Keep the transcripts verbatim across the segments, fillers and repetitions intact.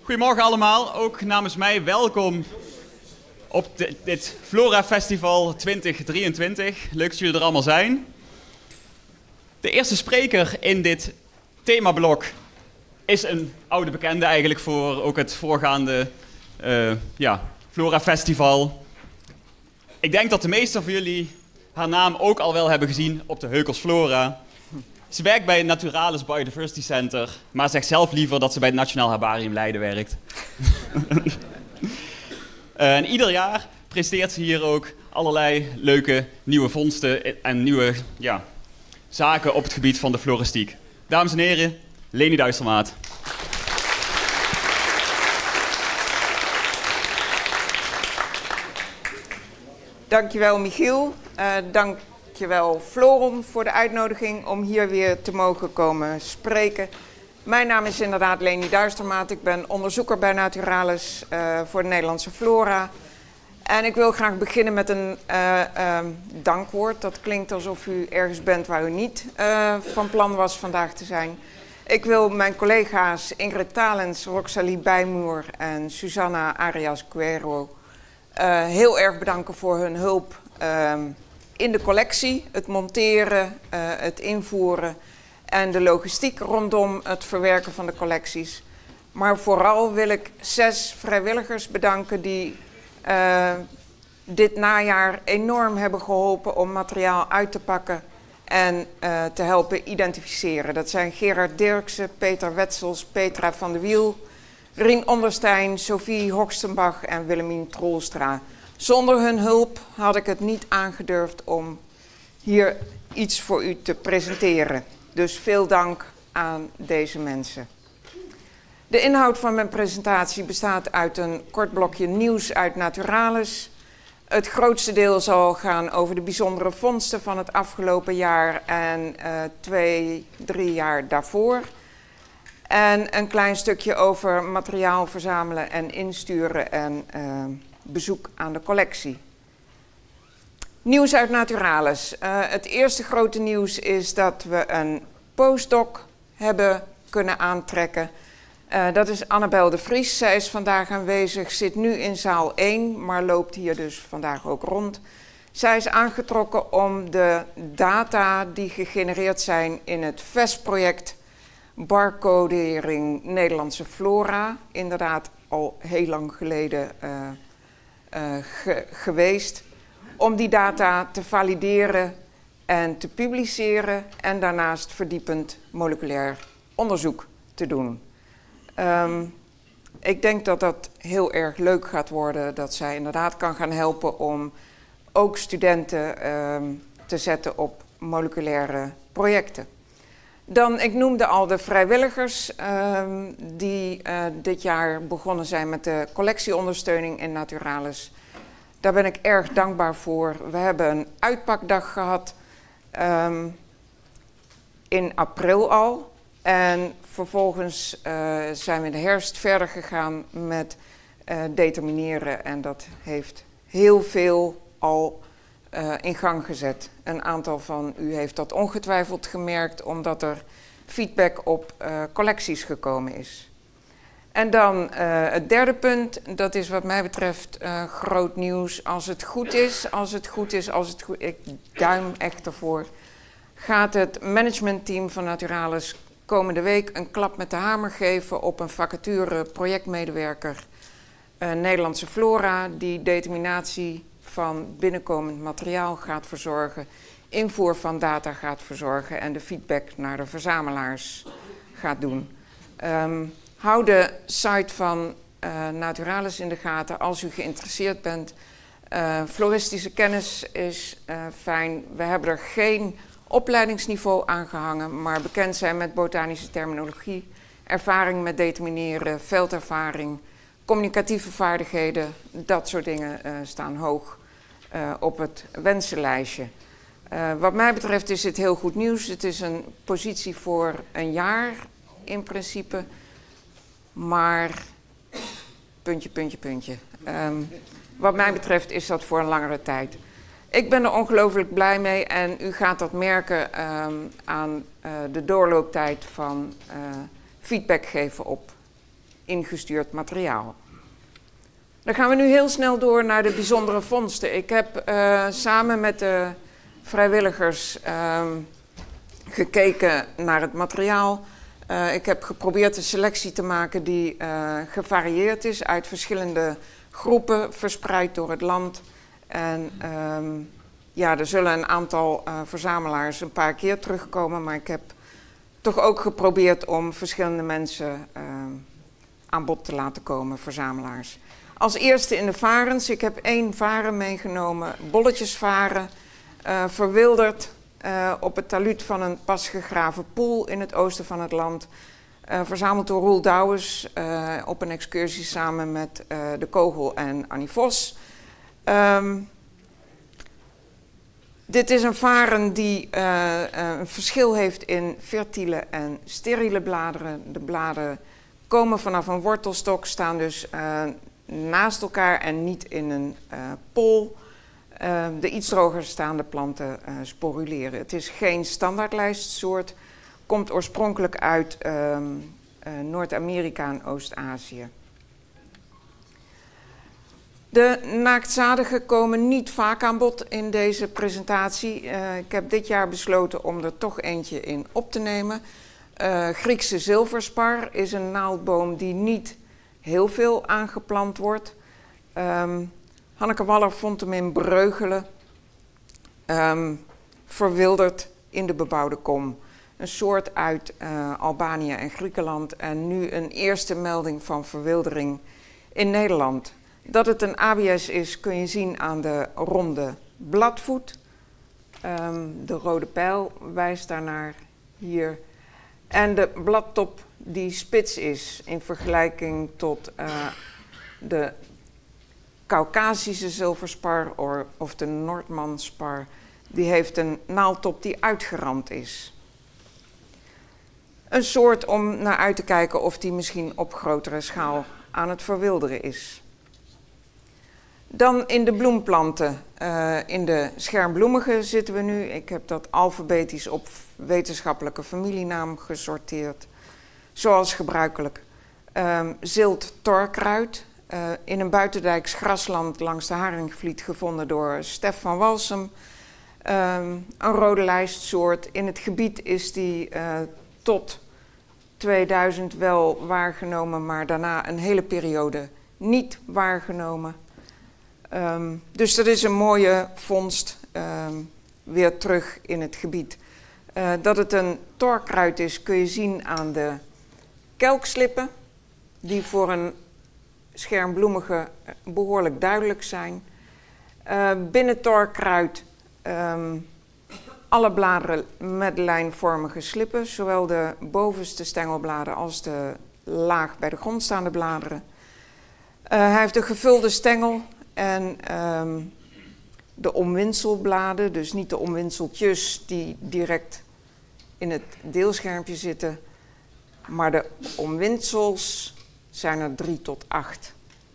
Goedemorgen allemaal, ook namens mij welkom op de, dit Flora Festival twintig drieëntwintig. Leuk dat jullie er allemaal zijn. De eerste spreker in dit themablok is een oude bekende eigenlijk voor ook het voorgaande uh, ja, Flora Festival. Ik denk dat de meesten van jullie haar naam ook al wel hebben gezien op de Heukels Flora. Ze werkt bij het Naturalis Biodiversity Center, maar zegt zelf liever dat ze bij het Nationaal Herbarium Leiden werkt. uh, en ieder jaar presteert ze hier ook allerlei leuke nieuwe vondsten en nieuwe ja, zaken op het gebied van de floristiek. Dames en heren, Leni Duistermaat. Dankjewel Michiel, uh, dankjewel Floron voor de uitnodiging om hier weer te mogen komen spreken. Mijn naam is inderdaad Leni Duistermaat, ik ben onderzoeker bij Naturalis uh, voor de Nederlandse flora. En ik wil graag beginnen met een uh, uh, dankwoord. Dat klinkt alsof u ergens bent waar u niet uh, van plan was vandaag te zijn. Ik wil mijn collega's Ingrid Talens, Roxalie Bijmoer en Susanna Arias Cuero uh, heel erg bedanken voor hun hulp uh, in de collectie. Het monteren, uh, het invoeren en de logistiek rondom het verwerken van de collecties. Maar vooral wil ik zes vrijwilligers bedanken die Uh, dit najaar enorm hebben geholpen om materiaal uit te pakken en uh, te helpen identificeren. Dat zijn Gerard Dirksen, Peter Wetzels, Petra van de Wiel, Rien Onderstein, Sophie Hoogstenbach en Willemien Troelstra. Zonder hun hulp had ik het niet aangedurfd om hier iets voor u te presenteren. Dus veel dank aan deze mensen. De inhoud van mijn presentatie bestaat uit een kort blokje nieuws uit Naturalis. Het grootste deel zal gaan over de bijzondere vondsten van het afgelopen jaar en uh, twee, drie jaar daarvoor. En een klein stukje over materiaal verzamelen en insturen en uh, bezoek aan de collectie. Nieuws uit Naturalis. Uh, het eerste grote nieuws is dat we een postdoc hebben kunnen aantrekken. Uh, dat is Annabel de Vries. Zij is vandaag aanwezig, zit nu in zaal één, maar loopt hier dus vandaag ook rond. Zij is aangetrokken om de data die gegenereerd zijn in het V E S-project Barcodering Nederlandse Flora, inderdaad al heel lang geleden uh, uh, ge geweest, om die data te valideren en te publiceren en daarnaast verdiepend moleculair onderzoek te doen. Um, ik denk dat dat heel erg leuk gaat worden, dat zij inderdaad kan gaan helpen om ook studenten um, te zetten op moleculaire projecten. Dan, ik noemde al de vrijwilligers um, die uh, dit jaar begonnen zijn met de collectieondersteuning in Naturalis. Daar ben ik erg dankbaar voor. We hebben een uitpakdag gehad um, in april al. En vervolgens uh, zijn we in de herfst verder gegaan met uh, determineren. En dat heeft heel veel al uh, in gang gezet. Een aantal van u heeft dat ongetwijfeld gemerkt, omdat er feedback op uh, collecties gekomen is. En dan uh, het derde punt, dat is wat mij betreft uh, groot nieuws. Als het goed is, als het goed is, als het goed is, ik duim echt ervoor, gaat het managementteam van Naturalis komende week een klap met de hamer geven op een vacature projectmedewerker uh, Nederlandse Flora, die determinatie van binnenkomend materiaal gaat verzorgen, invoer van data gaat verzorgen en de feedback naar de verzamelaars gaat doen. Um, hou de site van uh, Naturalis in de gaten als u geïnteresseerd bent. Uh, floristische kennis is uh, fijn. We hebben er geen opleidingsniveau aangehangen, maar bekend zijn met botanische terminologie, ervaring met determineren, veldervaring, communicatieve vaardigheden, dat soort dingen uh, staan hoog uh, op het wensenlijstje. Uh, wat mij betreft is dit heel goed nieuws. Het is een positie voor een jaar in principe, maar puntje, puntje, puntje. Um, wat mij betreft is dat voor een langere tijd. Ik ben er ongelooflijk blij mee en u gaat dat merken um, aan uh, de doorlooptijd van uh, feedback geven op ingestuurd materiaal. Dan gaan we nu heel snel door naar de bijzondere vondsten. Ik heb uh, samen met de vrijwilligers uh, gekeken naar het materiaal. Uh, ik heb geprobeerd een selectie te maken die uh, gevarieerd is uit verschillende groepen verspreid door het land. En um, ja, er zullen een aantal uh, verzamelaars een paar keer terugkomen, maar ik heb toch ook geprobeerd om verschillende mensen uh, aan bod te laten komen, verzamelaars. Als eerste in de varens. Ik heb één varen meegenomen, bolletjesvaren, uh, verwilderd uh, op het talud van een pas gegraven poel in het oosten van het land. Uh, verzameld door Roel Douwes uh, op een excursie samen met uh, De Kogel en Annie Vos. Um, dit is een varen die uh, uh, een verschil heeft in fertiele en steriele bladeren. De bladeren komen vanaf een wortelstok, staan dus uh, naast elkaar en niet in een uh, pol. Uh, de iets droger staande planten uh, sporuleren. Het is geen standaardlijstsoort, komt oorspronkelijk uit uh, uh, Noord-Amerika en Oost-Azië. De naaktzadigen komen niet vaak aan bod in deze presentatie. Uh, ik heb dit jaar besloten om er toch eentje in op te nemen. Uh, Griekse zilverspar is een naaldboom die niet heel veel aangeplant wordt. Um, Hanneke Waller vond hem in Breugelen, um, verwilderd in de bebouwde kom. Een soort uit uh, Albanië en Griekenland en nu een eerste melding van verwildering in Nederland. Dat het een A B S is kun je zien aan de ronde bladvoet. Um, de rode pijl wijst daarnaar hier. En de bladtop die spits is in vergelijking tot uh, de Caucasische zilverspar or, of de Noordmanspar. Die heeft een naaldtop die uitgeramd is. Een soort om naar uit te kijken of die misschien op grotere schaal aan het verwilderen is. Dan in de bloemplanten. Uh, in de schermbloemige zitten we nu. Ik heb dat alfabetisch op wetenschappelijke familienaam gesorteerd. Zoals gebruikelijk. Um, zilt torkruid. Uh, in een buitendijks grasland langs de Haringvliet gevonden door Stef van Walsum. Um, een rode lijstsoort. In het gebied is die uh, tot tweeduizend wel waargenomen, maar daarna een hele periode niet waargenomen. Um, dus dat is een mooie vondst um, weer terug in het gebied. Uh, dat het een torkruid is kun je zien aan de kelkslippen, die voor een schermbloemige behoorlijk duidelijk zijn. Uh, binnen torkruid um, alle bladeren met lijnvormige slippen, zowel de bovenste stengelbladen als de laag bij de grond staande bladeren. Uh, hij heeft een gevulde stengel en um, de omwinselbladen, dus niet de omwinseltjes die direct in het deelschermpje zitten, maar de omwinsels zijn er drie tot acht.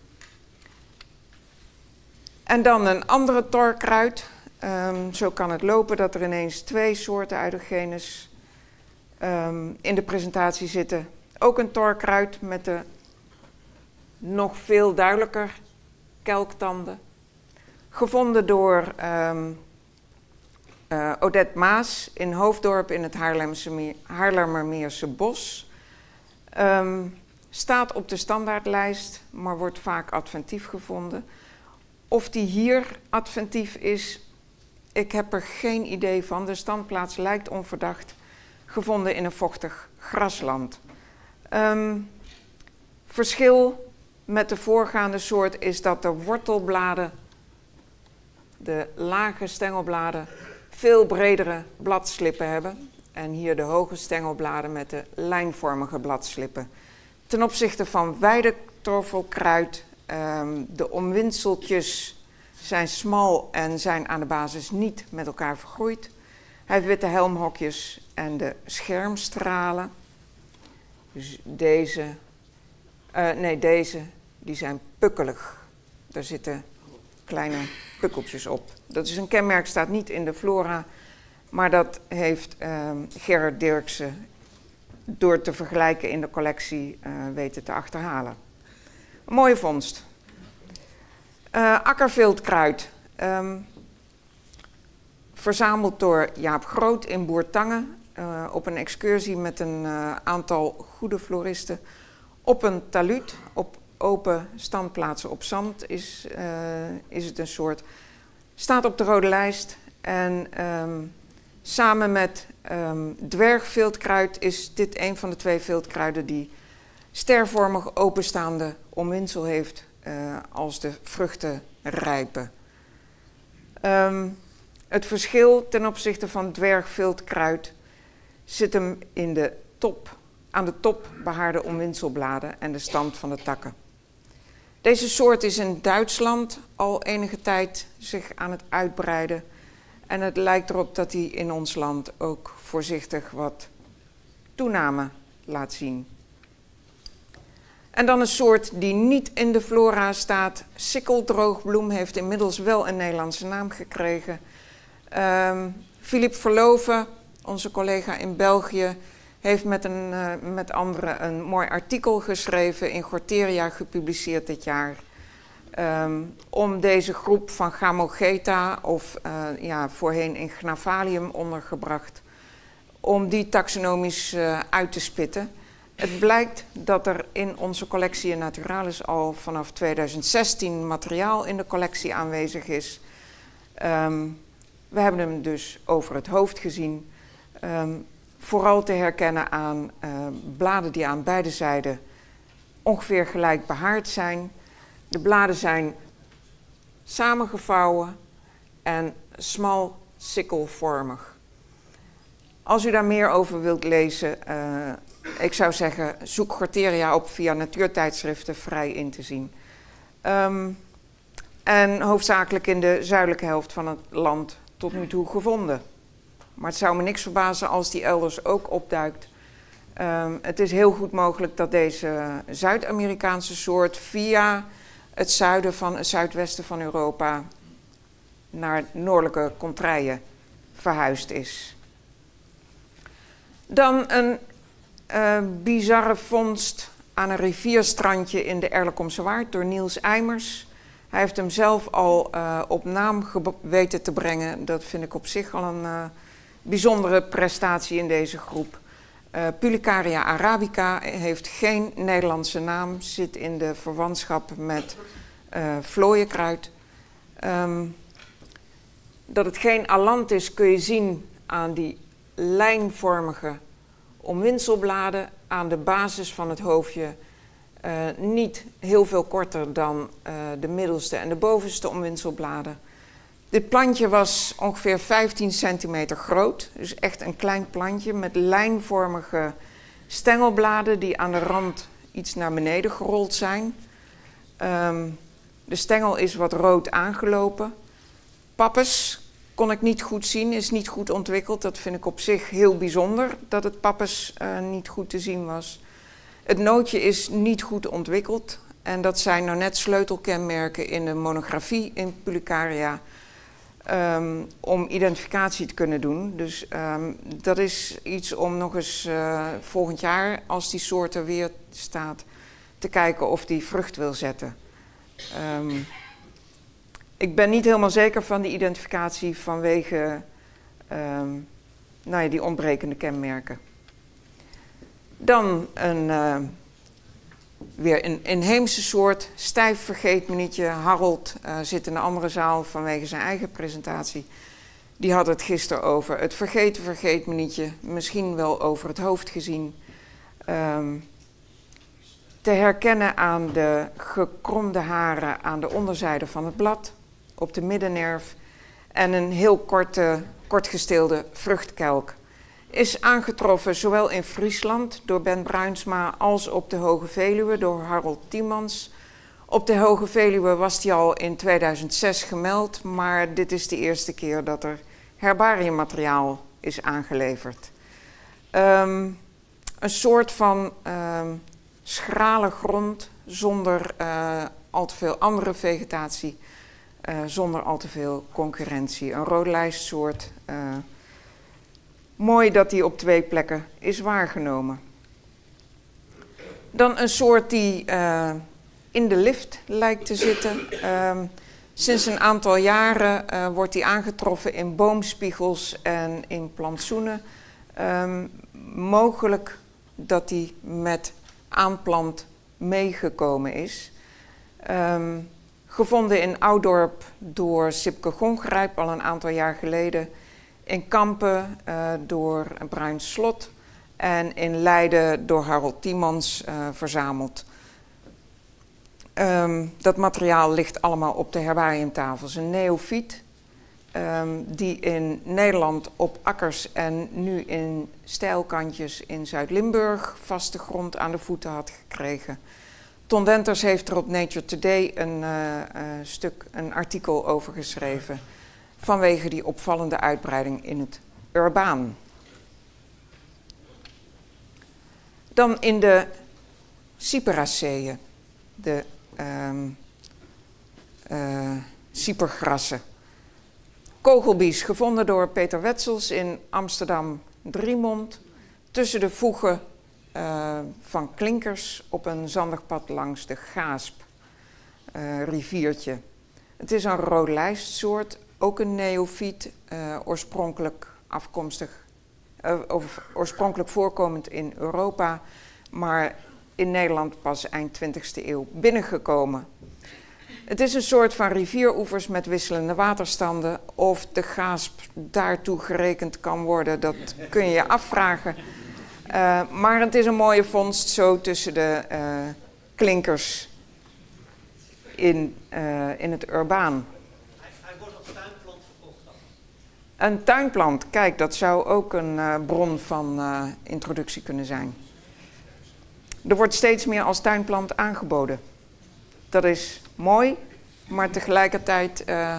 En dan een andere torkruid. Um, zo kan het lopen dat er ineens twee soorten uit de genus um, in de presentatie zitten. Ook een torkruid met de nog veel duidelijker kelktanden. Gevonden door um, uh, Odette Maas in Hoofddorp in het Haarlemse, Haarlemmermeerse bos. Um, staat op de standaardlijst, maar wordt vaak adventief gevonden. Of die hier adventief is, ik heb er geen idee van. De standplaats lijkt onverdacht. Gevonden in een vochtig grasland. Um, verschil met de voorgaande soort is dat de wortelbladen, de lage stengelbladen, veel bredere bladslippen hebben. En hier de hoge stengelbladen met de lijnvormige bladslippen. Ten opzichte van weidetroffelkruid, um, de omwinseltjes zijn smal en zijn aan de basis niet met elkaar vergroeid. Hij heeft witte helmhokjes en de schermstralen. Dus deze, uh, nee deze, die zijn pukkelig. Daar zitten kleine pukkeltjes op. Dat is een kenmerk, staat niet in de flora, maar dat heeft um, Gerard Dirksen door te vergelijken in de collectie uh, weten te achterhalen. Een mooie vondst. Uh, akkerviltkruid. Um, verzameld door Jaap Groot in Bourtange. Uh, op een excursie met een uh, aantal goede floristen. Op een taluut, op open standplaatsen op zand is, uh, is het een soort. Staat op de rode lijst. En um, samen met um, dwergviltkruid is dit een van de twee viltkruiden die stervormig openstaande omwinsel heeft uh, als de vruchten rijpen. Um, het verschil ten opzichte van dwergviltkruid zit hem in de top, aan de top behaarde omwinselbladen en de stand van de takken. Deze soort is in Duitsland al enige tijd zich aan het uitbreiden. En het lijkt erop dat hij in ons land ook voorzichtig wat toename laat zien. En dan een soort die niet in de flora staat. Sikkeldroogbloem heeft inmiddels wel een Nederlandse naam gekregen. Um, Philippe Verloven, onze collega in België, heeft met, een, uh, met anderen een mooi artikel geschreven, in Gorteria gepubliceerd dit jaar. Um, om deze groep van Gamogeta, of uh, ja, voorheen in Gnavalium ondergebracht, om die taxonomisch uh, uit te spitten. Het blijkt dat er in onze collectie Naturalis al vanaf tweeduizend zestien materiaal in de collectie aanwezig is. Um, we hebben hem dus over het hoofd gezien. Um, vooral te herkennen aan uh, bladen die aan beide zijden ongeveer gelijk behaard zijn. De bladen zijn samengevouwen en smal sikkelvormig. Als u daar meer over wilt lezen, uh, ik zou zeggen, zoek Gorteria op via natuurtijdschriften vrij in te zien. Um, en hoofdzakelijk in de zuidelijke helft van het land tot nu toe gevonden. Maar het zou me niks verbazen als die elders ook opduikt. Um, het is heel goed mogelijk dat deze Zuid-Amerikaanse soort via het zuiden van het zuidwesten van Europa naar noordelijke contraien verhuisd is. Dan een uh, bizarre vondst aan een rivierstrandje in de Erlekomse Waard door Niels Eimers. Hij heeft hem zelf al uh, op naam weten te brengen. Dat vind ik op zich al een uh, bijzondere prestatie in deze groep. Uh, Pulicaria arabica heeft geen Nederlandse naam, zit in de verwantschap met uh, vlooienkruid. Um, dat het geen alant is kun je zien aan die lijnvormige omwinselbladen aan de basis van het hoofdje. Uh, niet heel veel korter dan uh, de middelste en de bovenste omwinselbladen. Dit plantje was ongeveer vijftien centimeter groot, dus echt een klein plantje met lijnvormige stengelbladen die aan de rand iets naar beneden gerold zijn. Um, de stengel is wat rood aangelopen. Pappes kon ik niet goed zien, is niet goed ontwikkeld. Dat vind ik op zich heel bijzonder, dat het pappes uh, niet goed te zien was. Het nootje is niet goed ontwikkeld en dat zijn nou net sleutelkenmerken in de monografie in Pulicaria. Um, om identificatie te kunnen doen. Dus um, dat is iets om nog eens uh, volgend jaar, als die soort er weer staat, te kijken of die vrucht wil zetten. Um, ik ben niet helemaal zeker van die identificatie vanwege um, nou ja, die ontbrekende kenmerken. Dan een, uh, weer een inheemse soort, stijf vergeetmenietje. Harold uh, zit in een andere zaal vanwege zijn eigen presentatie. Die had het gisteren over het vergeten vergeetmenietje, misschien wel over het hoofd gezien. Um, te herkennen aan de gekromde haren aan de onderzijde van het blad, op de middennerf, en een heel korte, kortgesteelde vruchtkelk. Is aangetroffen zowel in Friesland door Ben Bruinsma als op de Hoge Veluwe door Harold Tiemans. Op de Hoge Veluwe was die al in tweeduizend zes gemeld, maar dit is de eerste keer dat er herbariummateriaal is aangeleverd. Um, een soort van um, schrale grond zonder uh, al te veel andere vegetatie, uh, zonder al te veel concurrentie. Een roodlijstsoort. Uh, Mooi dat die op twee plekken is waargenomen. Dan een soort die uh, in de lift lijkt te zitten. Uh, sinds een aantal jaren uh, wordt die aangetroffen in boomspiegels en in plantsoenen. Um, mogelijk dat die met aanplant meegekomen is. Um, gevonden in Oudorp door Sipke Gongrijp al een aantal jaar geleden. In Kampen uh, door Bruin Slot. En in Leiden door Harold Tiemans uh, verzameld. Um, dat materiaal ligt allemaal op de herbariumtafels. Een neofiet um, die in Nederland op akkers en nu in steilkantjes in Zuid-Limburg vaste grond aan de voeten had gekregen. Ton Denters heeft er op Nature Today een uh, uh, stuk, een artikel over geschreven vanwege die opvallende uitbreiding in het urbaan. Dan in de Cyperaceeën, de um, uh, cypergrassen. Kogelbies, gevonden door Peter Wetzels in Amsterdam-Driemond, tussen de voegen uh, van klinkers op een zandig pad langs de Gaasp, uh, riviertje. Het is een roodlijstsoort, ook een neofiet, uh, oorspronkelijk afkomstig. Uh, of oorspronkelijk voorkomend in Europa, maar in Nederland pas eind twintigste eeuw binnengekomen. Het is een soort van rivieroevers met wisselende waterstanden. Of de Gaasp daartoe gerekend kan worden, dat kun je je afvragen. Uh, maar het is een mooie vondst zo tussen de uh, klinkers in, uh, in het urbaan. Een tuinplant, kijk, dat zou ook een uh, bron van uh, introductie kunnen zijn. Er wordt steeds meer als tuinplant aangeboden. Dat is mooi, maar tegelijkertijd uh,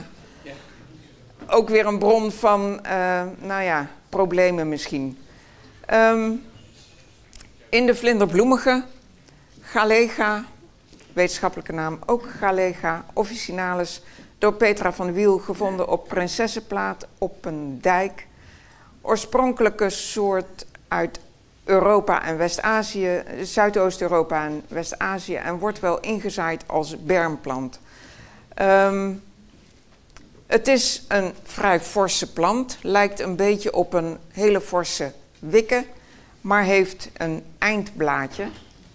ook weer een bron van, uh, nou ja, problemen misschien. Um, in de vlinderbloemige, Galega, wetenschappelijke naam ook Galega officinalis, door Petra van Wiel gevonden op Prinsessenplaat op een dijk. Oorspronkelijke soort uit Europa en West-Azië, Zuidoost-Europa en West-Azië, en wordt wel ingezaaid als bermplant. Um, het is een vrij forse plant, lijkt een beetje op een hele forse wikke, maar heeft een eindblaadje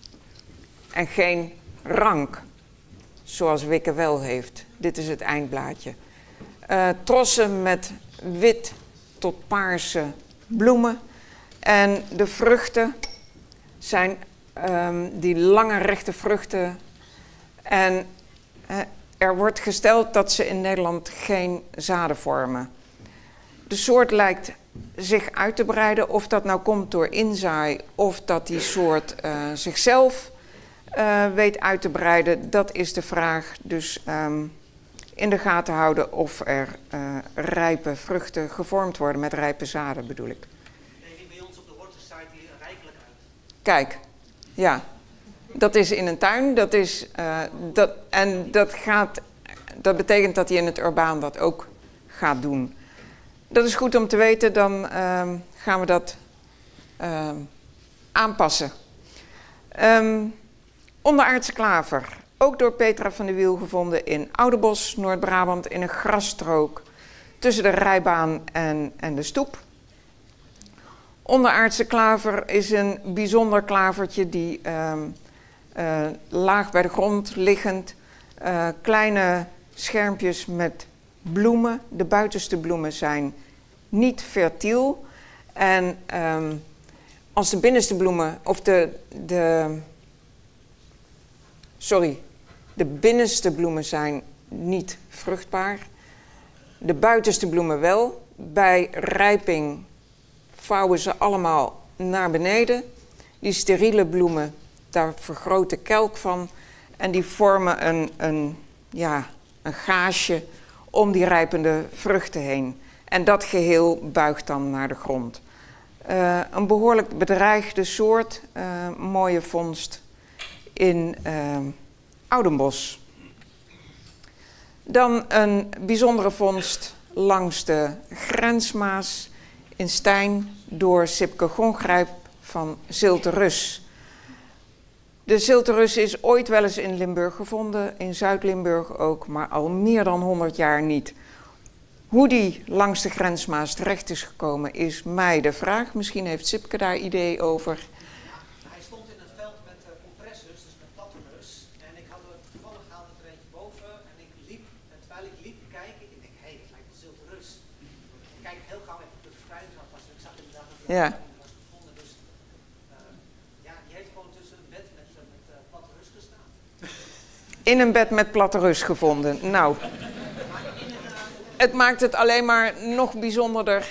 en geen rank, zoals wikke wel heeft. Dit is het eindblaadje. Uh, trossen met wit tot paarse bloemen. En de vruchten zijn um, die lange rechte vruchten. En uh, er wordt gesteld dat ze in Nederland geen zaden vormen. De soort lijkt zich uit te breiden. Of dat nou komt door inzaai of dat die soort uh, zichzelf uh, weet uit te breiden. Dat is de vraag. Dus um, in de gaten houden of er uh, rijpe vruchten gevormd worden, met rijpe zaden bedoel ik. Nee, bij ons op de hortus hier rijkelijk uit. Kijk, ja, dat is in een tuin, dat is, uh, dat, en dat, gaat, dat betekent dat hij in het urbaan dat ook gaat doen. Dat is goed om te weten, dan uh, gaan we dat uh, aanpassen. Um, onderaardse klaver. Ook door Petra van de Wiel gevonden in Oudebos, Noord-Brabant, in een grasstrook tussen de rijbaan en, en de stoep. Onderaardse klaver is een bijzonder klavertje die uh, uh, laag bij de grond liggend, uh, kleine schermpjes met bloemen. De buitenste bloemen zijn niet fertiel. En um, als de binnenste bloemen, of de, de sorry, de binnenste bloemen zijn niet vruchtbaar. De buitenste bloemen wel. Bij rijping vouwen ze allemaal naar beneden. Die steriele bloemen, daar vergroot de kelk van. En die vormen een, een, ja, een gaasje om die rijpende vruchten heen. En dat geheel buigt dan naar de grond. Uh, een behoorlijk bedreigde soort, uh, mooie vondst in uh, Oudenbos. Dan een bijzondere vondst langs de grensmaas in Stein door Sipke Gongrijp van Zilte Rus. De Zilterus is ooit wel eens in Limburg gevonden, in Zuid-Limburg ook, maar al meer dan honderd jaar niet. Hoe die langs de grensmaas terecht is gekomen, is mij de vraag. Misschien heeft Sipke daar idee over. Ja, hij stond in het veld met uh, compressors, dus met plattenus. En ik had er toevallig gehaald er eentje boven. En ik liep, en terwijl ik liep kijken, ik denk, hé, hey, dat lijkt wel Zilterus. Ik kijk heel gauw even op de verspreidingsapparaat. Ik zag inderdaad dat hij Ja. was gevonden. Dus uh, ja, die heeft gewoon tussen een bed met, met uh, plattenus gestaan. In een bed met platterus gevonden. Nou, het maakt het alleen maar nog bijzonderder.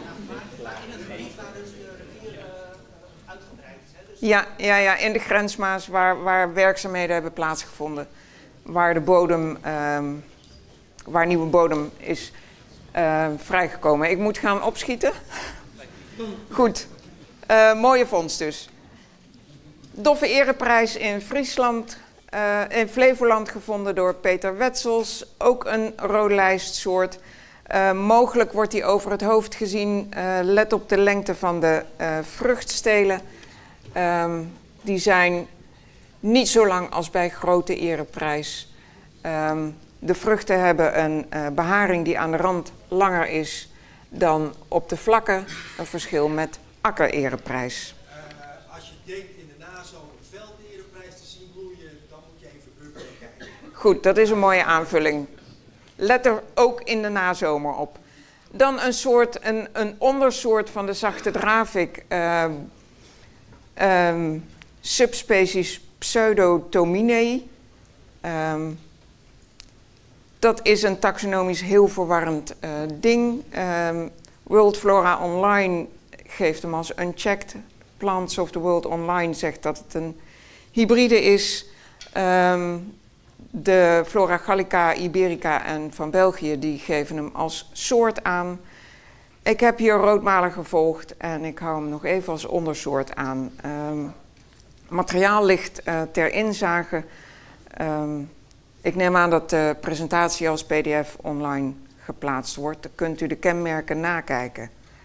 Ja, ja, ja, in de grensmaas waar, waar werkzaamheden hebben plaatsgevonden. Waar de bodem, um, waar nieuwe bodem is uh, vrijgekomen. Ik moet gaan opschieten. Goed, uh, mooie vondst dus. Doffe ereprijs in Friesland, uh, in Flevoland gevonden door Peter Wetzels. Ook een roodlijstsoort. Uh, mogelijk wordt die over het hoofd gezien. Uh, let op de lengte van de uh, vruchtstelen. Um, die zijn niet zo lang als bij grote ereprijs. Um, de vruchten hebben een uh, beharing die aan de rand langer is dan op de vlakken. Een verschil met akkerereprijs. Uh, als je denkt in de nazomer een veldereprijs te zien bloeien, dan moet je even bukken en kijken. Goed, dat is een mooie aanvulling. Let er ook in de nazomer op. Dan een soort, een, een ondersoort van de zachte dravik. Uh, um, subspecies Pseudotominei. Um, dat is een taxonomisch heel verwarrend uh, ding. Um, World Flora Online geeft hem als unchecked. Plants of the World Online zegt dat het een hybride is. Um, de Flora Gallica, Iberica en van België die geven hem als soort aan. Ik heb hier roodmaler gevolgd en ik hou hem nog even als ondersoort aan. Um, materiaal ligt uh, ter inzage. Um, ik neem aan dat de presentatie als P D F online geplaatst wordt. Dan kunt u de kenmerken nakijken.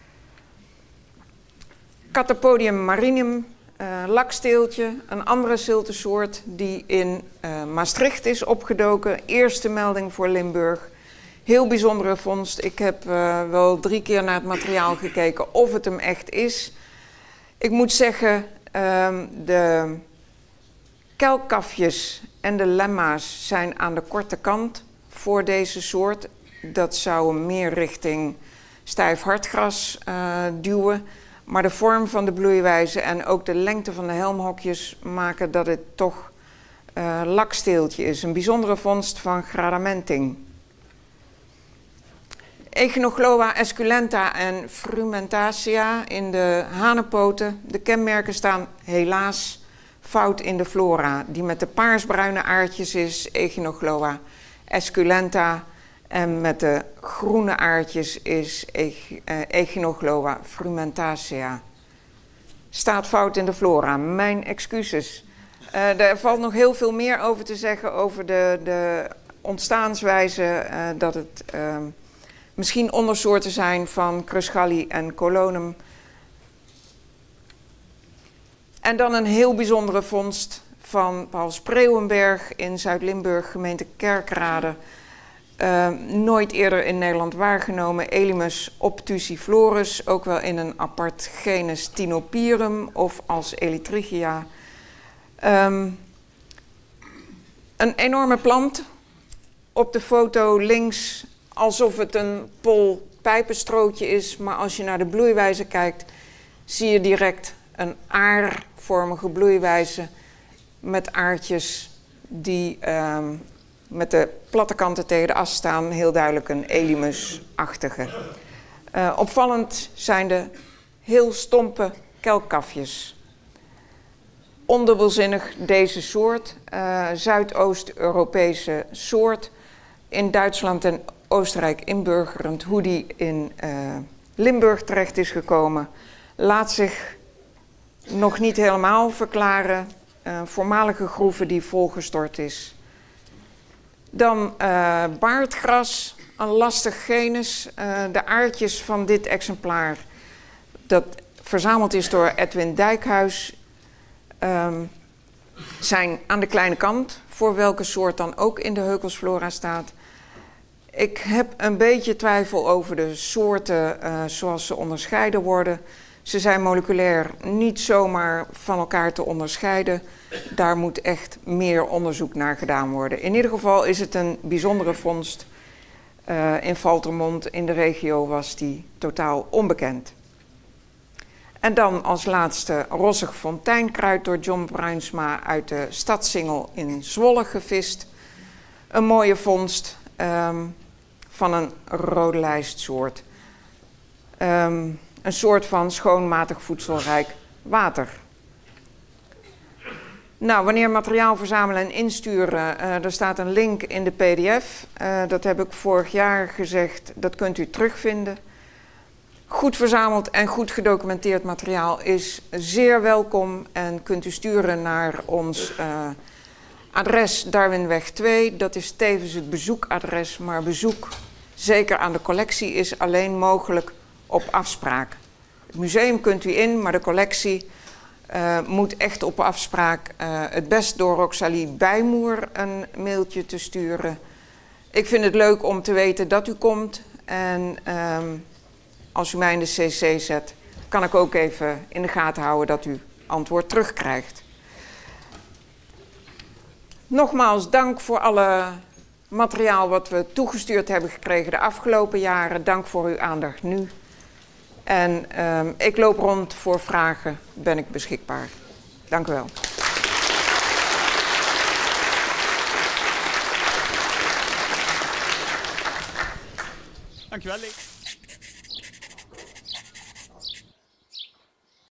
Catapodium marinum, uh, laksteeltje, een andere ziltesoort die in uh, Maastricht is opgedoken. Eerste melding voor Limburg. Heel bijzondere vondst. Ik heb uh, wel drie keer naar het materiaal gekeken of het hem echt is. Ik moet zeggen, uh, de kelkkafjes en de lemma's zijn aan de korte kant voor deze soort. Dat zou hem meer richting stijf hartgras uh, duwen. Maar de vorm van de bloeiwijze en ook de lengte van de helmhokjes maken dat het toch uh, laksteeltje is. Een bijzondere vondst van Gradamenting. Echinogloa esculenta en frumentacea in de hanenpoten. De kenmerken staan helaas fout in de flora. Die met de paarsbruine aardjes is Echinogloa esculenta. En met de groene aardjes is Echinogloa frumentacea. Staat fout in de flora. Mijn excuses. Uh, er valt nog heel veel meer over te zeggen over de, de ontstaanswijze. Uh, dat het uh, misschien ondersoorten zijn van Cruscalli en Colonum. En dan een heel bijzondere vondst van Paul Spreeuwenberg in Zuid-Limburg, gemeente Kerkrade. Uh, nooit eerder in Nederland waargenomen. Elimus obtusiflorus, ook wel in een apart genus Tinopyrum of als Elytrigia. Um, een enorme plant. Op de foto links alsof het een pol pijpenstrootje is, maar als je naar de bloeiwijze kijkt, zie je direct een aarvormige bloeiwijze met aardjes die um, met de platte kanten tegen de as staan, heel duidelijk een Elimus-achtige. Uh, opvallend zijn de heel stompe kelkkafjes. Ondubbelzinnig deze soort, uh, Zuidoost-Europese soort, in Duitsland en Oostenrijk inburgerend. Hoe die in uh, Limburg terecht is gekomen, laat zich nog niet helemaal verklaren. Uh, voormalige groeve die volgestort is. Dan uh, baardgras, een lastig genus. Uh, de aardjes van dit exemplaar, dat verzameld is door Edwin Dijkhuis, um, zijn aan de kleine kant, voor welke soort dan ook in de heukelsflora staat. Ik heb een beetje twijfel over de soorten uh, zoals ze onderscheiden worden. Ze zijn moleculair niet zomaar van elkaar te onderscheiden. Daar moet echt meer onderzoek naar gedaan worden. In ieder geval is het een bijzondere vondst. Uh, in Valthermond, in de regio, was die totaal onbekend. En dan als laatste rossig fonteinkruid door John Bruinsma uit de Stadssingel in Zwolle gevist. Een mooie vondst um, van een rode lijstsoort. Um, een soort van schoonmatig voedselrijk water. Nou, wanneer materiaal verzamelen en insturen, uh, er staat een link in de P D F. Uh, dat heb ik vorig jaar gezegd, dat kunt u terugvinden. Goed verzameld en goed gedocumenteerd materiaal is zeer welkom en kunt u sturen naar ons uh, adres Darwinweg twee. Dat is tevens het bezoekadres, maar bezoek zeker aan de collectie is alleen mogelijk op afspraak. Het museum kunt u in, maar de collectie uh, moet echt op afspraak. Uh, het best door Roxalie Bijmoer een mailtje te sturen. Ik vind het leuk om te weten dat u komt en um, als u mij in de C C zet, kan ik ook even in de gaten houden dat u antwoord terugkrijgt. Nogmaals dank voor alle materiaal wat we toegestuurd hebben gekregen de afgelopen jaren. Dank voor uw aandacht nu. En um, ik loop rond voor vragen, ben ik beschikbaar. Dank u wel. Dankjewel, Lee.